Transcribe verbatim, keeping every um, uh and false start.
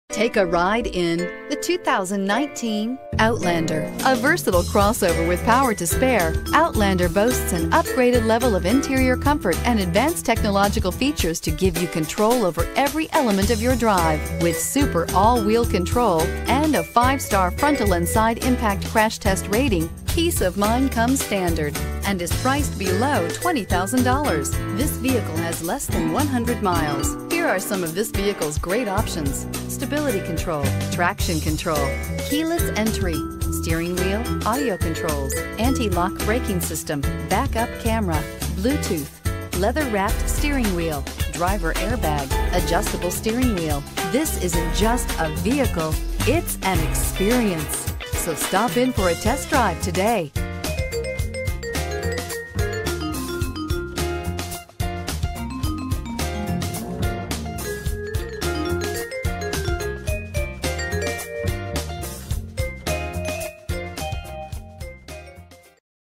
Take a ride in the two thousand nineteen Outlander. A versatile crossover with power to spare, Outlander boasts an upgraded level of interior comfort and advanced technological features to give you control over every element of your drive. With super all-wheel control and a five-star frontal and side impact crash test rating, peace of mind comes standard and is priced below twenty thousand dollars. This vehicle has less than one hundred miles. Here are some of this vehicle's great options: stability control, traction control, keyless entry, steering wheel audio controls, anti-lock braking system, backup camera, Bluetooth, leather-wrapped steering wheel, driver airbag, adjustable steering wheel. This isn't just a vehicle, it's an experience. So stop in for a test drive today.